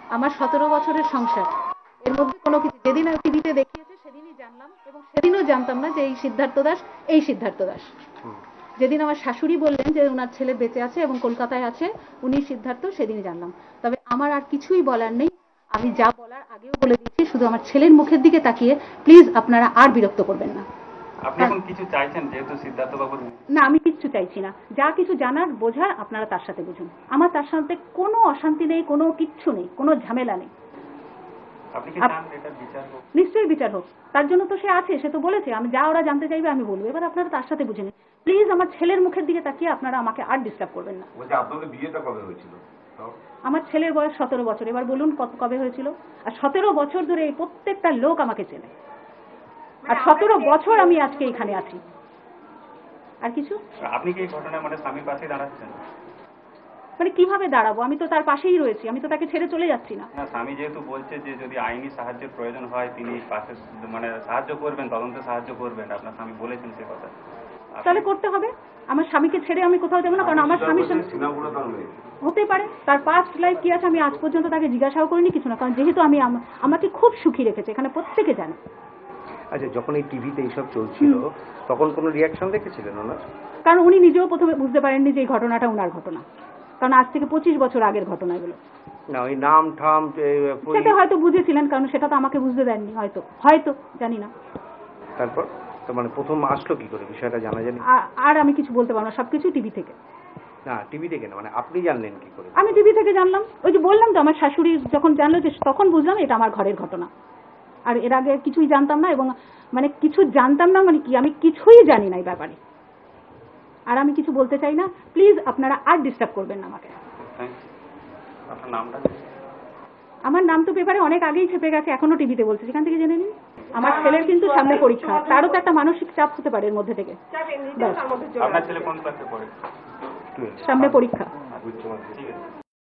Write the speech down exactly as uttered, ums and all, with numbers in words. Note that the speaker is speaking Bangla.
আমার সতেরো বছরের সংসার, এর মধ্যে কোনো কিছু যেদিন টিভিতে দেখিয়েছে সেদিনই জানলাম, এবং সেদিনও জানতাম না যে এই সিদ্ধার্থ দাস এই সিদ্ধার্থ দাস। যেদিন আমার শাশুড়ি বললেন যে ওনার ছেলে বেঁচে আছে এবং কলকাতায় আছে, উনি সিদ্ধার্থ, সেদিনই জানলাম। তবে আমার আর কিছুই বলার নেই, আমি যা বলার আগেও বলে দিচ্ছি, শুধু আমার ছেলের মুখের দিকে তাকিয়ে প্লিজ আপনারা আর বিরক্ত করবেন না। আপনি এখন কিছু চাইছেন যেহেতু সিদ্ধার্থ বাবু? না, আমি কিচ্ছু চাইছি না। যা কিছু জানার বোঝার আপনারা তার সাথে বুঝুন। আমার তার সাথে কোনো অশান্তি নেই, কোনো কিচ্ছু নেই, কোনো ঝামেলা নেই। আপনি কি চান এটা বিচার হোক? নিশ্চয়ই বিচার হোক, তার জন্য তো সে আছে, সে তো বলেছে আমি যা ওরা জানতে চাইবে আমি বলবো। এবার আপনারা তার সাথে বুঝে নিন প্লিজ। আমার ছেলের মুখের দিকে তাকিয়ে আপনারা আমাকে আর ডিস্টার্ব করবেন না। আপনাদের বিয়েটা কবে হয়েছিল? আমার ছেলের বয়স সতেরো বছর। এবার বলুন কত কবে হয়েছিল? আর সতেরো বছর ধরে এই প্রত্যেকটা লোক আমাকে চেনে, আর সতেরো বছর আমি আজকে এখানে আছি। আর কিছু? আপনি কি এই ঘটনায় মানে স্বামীর পাশে দাঁড়াচ্ছেন? মানে কিভাবে দাঁড়াবো? আমি তো তার পাশেই রয়েছি, আমি তো তাকে ছেড়ে চলে যাচ্ছি না। না, স্বামী যেহেতু বলছে যে যদি আইনি সাহায্যের প্রয়োজন হয় তিনি পাশে মানে সাহায্য করবেন, তদন্তে সাহায্য করবেন, আপনার স্বামী বলেছেন সে কথা। তাহলে করতে হবে। আমার স্বামীকে ছেড়ে আমি কোথাও যাবো না, কারণ আমার স্বামীর সঙ্গে হতে পারে তার পাস্ট লাইফ কি আছে আমি আজ পর্যন্ত তাকে জিজ্ঞাসাও করিনি, কিছু না। কারণ যেহেতু আমি আমাকে খুব সুখী রেখেছে, এখানে প্রত্যেকে জানে। আচ্ছা, যখন এই টিভিতে এইসব চলছিল তখন কোনো রিয়াকশন দেখেছিলেন ওনার? কারণ উনি নিজেও প্রথমে বুঝতে পারেননি যে এই ঘটনাটা ওনার ঘটনা, কারণ আজ থেকে পঁচিশ বছর আগের ঘটনা এগুলো। না, ওই নাম ঠাম সেটা হয়তো বুঝেছিলেন, কারণ সেটা তো আমাকে বুঝতে দেননি, হয়তো হয়তো জানি না। তারপর তো মানে প্রথম আসলো কি করে বিষয়টা জানা যায়নি? আর আমি কিছু বলতে পারবো না, সবকিছু টিভি থেকে। না, টিভি থেকে না, মানে আপনি জানলেন কি করে? আমি টিভি থেকে জানলাম, ওই যে বললাম তো, আমার শাশুড়ি যখন জানলো যে তখন বুঝলাম এটা আমার ঘরের ঘটনা। আর এর আগে কিছুই জানতাম না, এবং মানে কিছু জানতাম না মানে কি আমি কিছুই জানি না এই ব্যাপারে। আর আমি কিছু বলতে চাই না, প্লিজ আপনারা আর ডিস্টার্ব করবেন না আমাকে। আপনার নামটা? আমার নাম তো পেপারে অনেক আগেই ছেপে গেছে, এখনো টিভিতে বলছে, সেখান থেকে জেনে নিন। আমার ছেলের কিন্তু সামনে পরীক্ষা, তারও তো একটা মানসিক চাপ হতে পারে এর মধ্যে থেকে। আপনার ছেলে কোন ক্লাসে পড়ে? সামনে পরীক্ষা। ঠিক আছে।